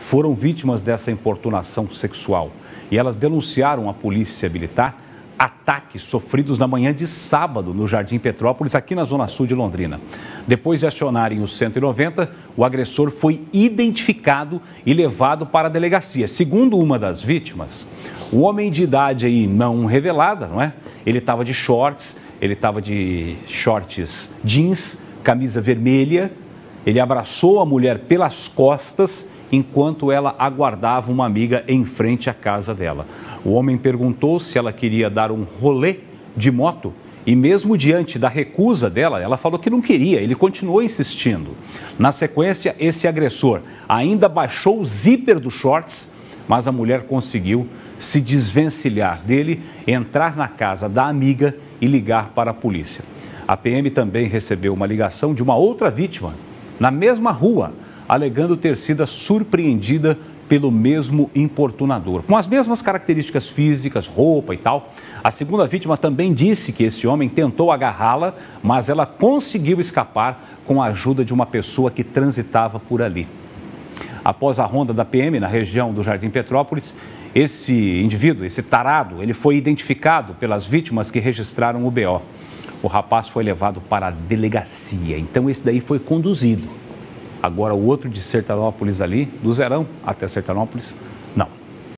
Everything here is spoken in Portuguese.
foram vítimas dessa importunação sexual e elas denunciaram à polícia militar ataques sofridos na manhã de sábado no Jardim Petrópolis, aqui na Zona Sul de Londrina. Depois de acionarem o 190, o agressor foi identificado e levado para a delegacia. Segundo uma das vítimas, o homem de idade aí não revelada, não é? Ele estava de shorts jeans, camisa vermelha. Ele abraçou a mulher pelas costas enquanto ela aguardava uma amiga em frente à casa dela. O homem perguntou se ela queria dar um rolê de moto e mesmo diante da recusa dela, ela falou que não queria, ele continuou insistindo. Na sequência, esse agressor ainda baixou o zíper dos shorts, mas a mulher conseguiu se desvencilhar dele, entrar na casa da amiga e ligar para a polícia. A PM também recebeu uma ligação de uma outra vítima, na mesma rua, alegando ter sido surpreendida pelo mesmo importunador. Com as mesmas características físicas, roupa e tal, a segunda vítima também disse que esse homem tentou agarrá-la, mas ela conseguiu escapar com a ajuda de uma pessoa que transitava por ali. Após a ronda da PM na região do Jardim Petrópolis, esse indivíduo, esse tarado, ele foi identificado pelas vítimas que registraram o BO. O rapaz foi levado para a delegacia, então esse daí foi conduzido. Agora o outro de Sertanópolis ali, do Zerão até Sertanópolis,